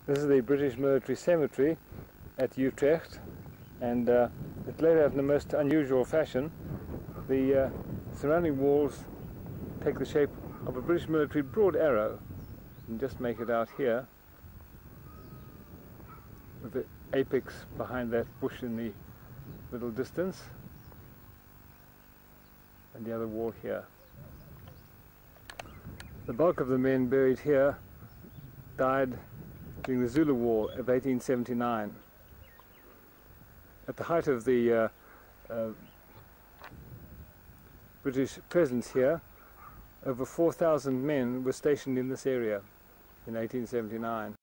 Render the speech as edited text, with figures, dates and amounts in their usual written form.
This is the British military cemetery at Utrecht, and it's laid out in the most unusual fashion. The surrounding walls take the shape of a British military broad arrow. You can just make it out here, with the apex behind that bush in the middle distance, and the other wall here. The bulk of the men buried here died during the Zulu War of 1879. At the height of the British presence here, over 4,000 men were stationed in this area in 1879.